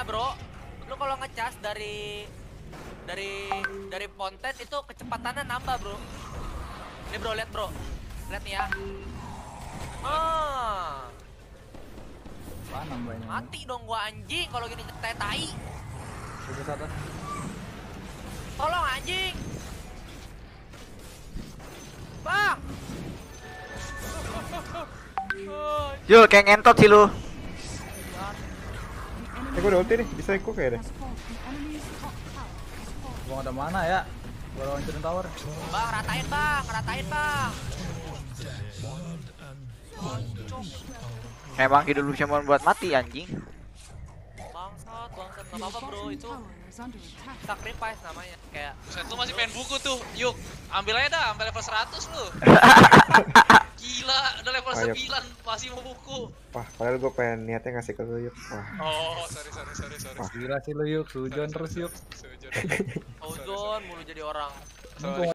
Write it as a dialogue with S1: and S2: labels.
S1: bro, lu kalau ngecas dari pontet itu kecepatannya nambah bro. Ini bro, lihat nih ya.
S2: Wah, nambahnya.
S1: Mati dong gua anjing kalau gini tai.
S2: Itu satu.
S1: Tolong anjing. Bang.
S3: Yul, kayak ngentot sih lu.
S4: Gue udah ulti nih, bisa ikut kayak deh.
S2: Gua ada mana ya? Gua hancurin tower.
S1: Bang, ratain bang.
S3: Emang hidup lu cuma buat mati anjing.
S1: Bangsat, nggak apa-apa bro, itu sacrifice namanya. Kayak
S5: Buset, lu masih pengen buku tuh, yuk ambil aja dah, sampai level 100 lu. Gila, udah level 9 masih mau buku.
S4: Wah, padahal gue pengen niatnya ngasih ke lu yuk. Wah.
S5: Oh, sorry.
S4: Wah.
S2: Gila sih lu yuk, sujon terus yuk.
S5: Sujud.
S1: ozon mulu jadi orang.